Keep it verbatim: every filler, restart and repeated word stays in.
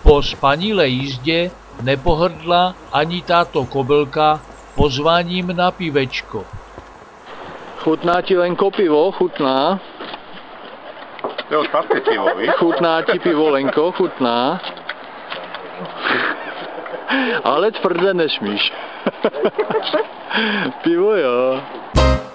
Po spanilé jízdě nepohrdla ani táto kobylka pozváním na pivečko. Chutná ti, Lenko, pivo? Chutná? Jo, sladké pivo, víš? Chutná ti pivo, Lenko? Chutná? Ale tvrdé nesmíš. Pivo jo.